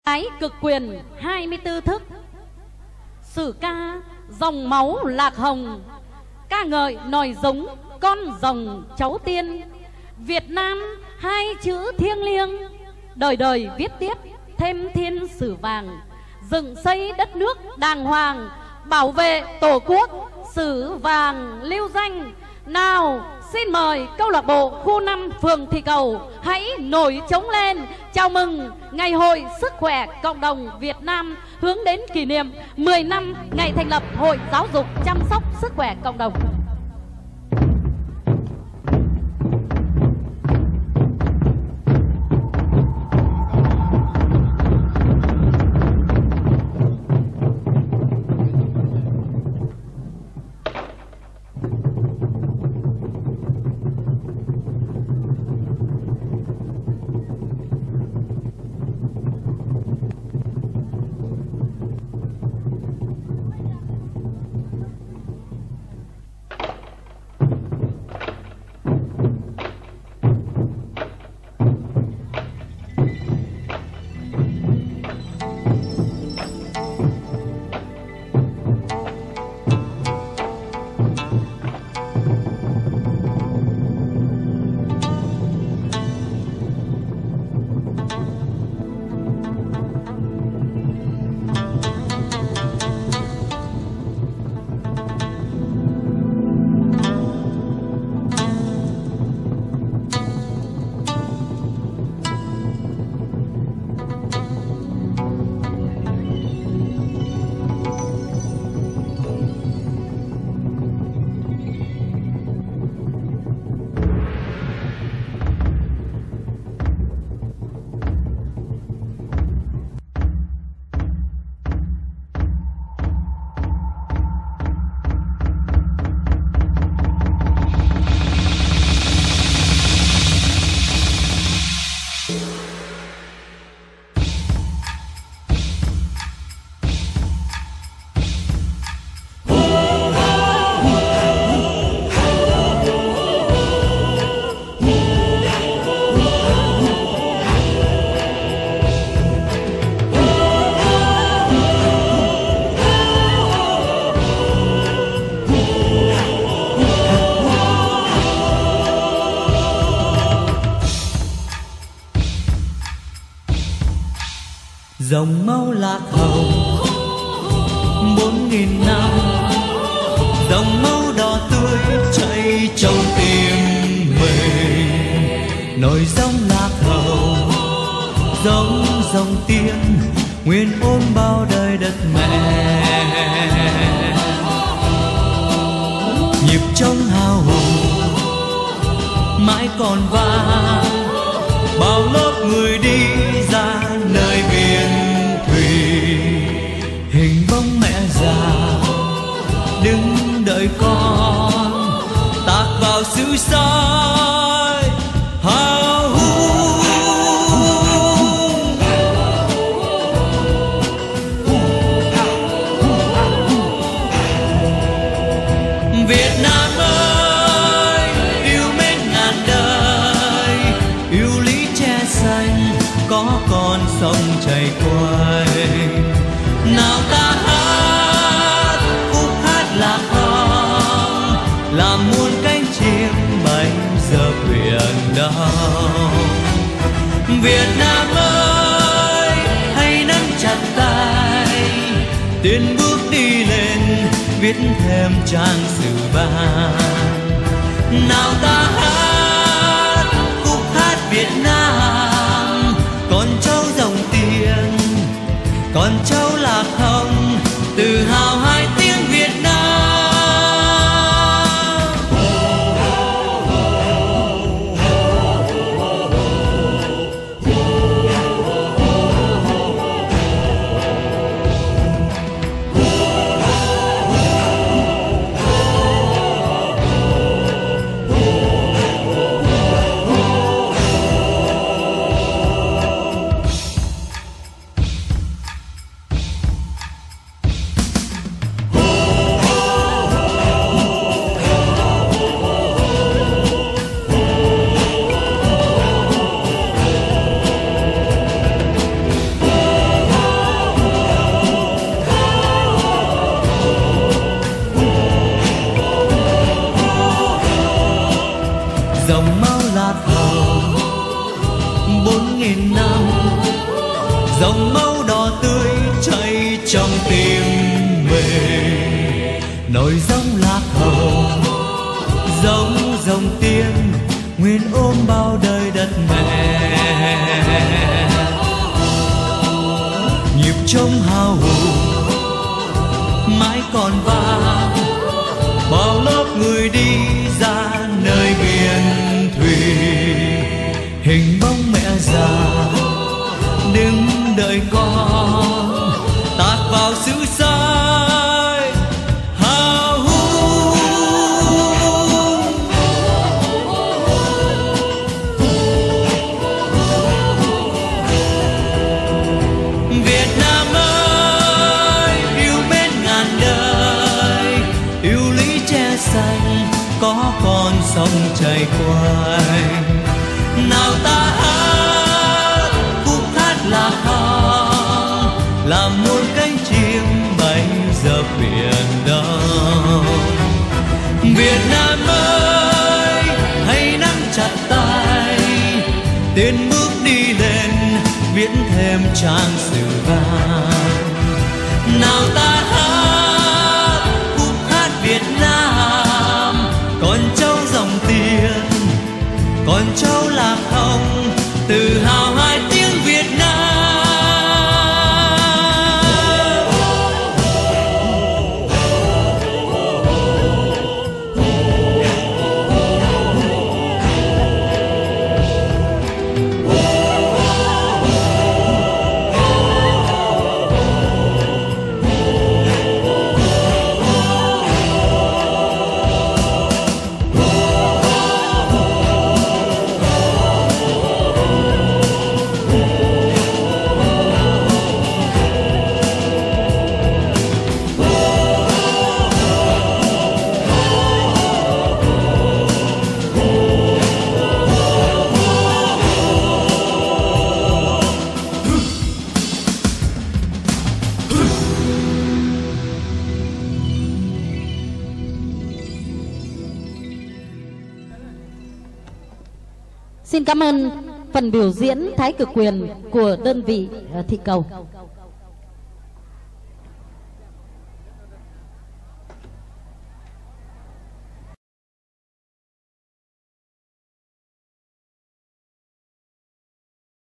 Cái cực quyền 24 thức. Sử ca dòng máu lạc hồng, ca ngợi nòi giống con rồng cháu tiên. Việt Nam hai chữ thiêng liêng, đời đời viết tiếp thêm thiên sử vàng. Dựng xây đất nước đàng hoàng, bảo vệ tổ quốc sử vàng lưu danh. Nào xin mời câu lạc bộ khu 5 phường Thị Cầu hãy nổi trống lên chào mừng Ngày hội Sức khỏe Cộng đồng Việt Nam, hướng đến kỷ niệm 10 năm ngày thành lập Hội Giáo dục Chăm sóc Sức khỏe Cộng đồng. Dòng máu lạc hồng 4000 năm, dòng máu đỏ tươi chảy trong tim mình. Nổi dòng lạc hồng giống dòng tiên, nguyên ôm bao đời đất mẹ. Nhịp trống hào hùng mãi còn vang, bao lớp người đi ra nơi biển thủy. Hình bóng mẹ già đứng đợi con tạc vào xứ soi hào hùng. Việt Nam ơi yêu mến ngàn đời, yêu lý che xanh có con sông chảy quanh. Nào ta hát khúc hát lạc hồng, làm muôn cánh chim bay giờ biển đông. Việt Nam ơi hãy nắm chặt tay, tiến bước đi lên viết thêm trang sử vàng. Nào ta hát khúc hát Việt Nam, con cháu dòng tiên, con cháu lạc hồng, tự hào hai tiếng Việt Nam. dòng máu đỏ tươi chảy trong tim mình. Nổi giống lạc hồng giống dòng tiên nguyên ôm bao đời đất mẹ. Nhịp trống hào hùng mãi còn vang, bao lớp người đi ra nơi biển thủy. Hình bóng mẹ già đứng đợi con tạt vào xứ sai hào hùng. Việt Nam ơi yêu mến ngàn đời, yêu lý tre xanh có con sông chảy quanh. Nào ta hát khúc hát lạc hồng, làm muôn cánh chim bay dập biển đông. Việt Nam ơi hãy nắm chặt tay, tiến bước đi lên viết thêm trang sử vàng. Nào ta hát khúc hát Việt Nam, con cháu dòng tiên, con cháu lạc hồng, tự hào hai tiếng Việt Nam. Xin cảm ơn phần biểu diễn thái cực quyền của đơn vị thi cầu.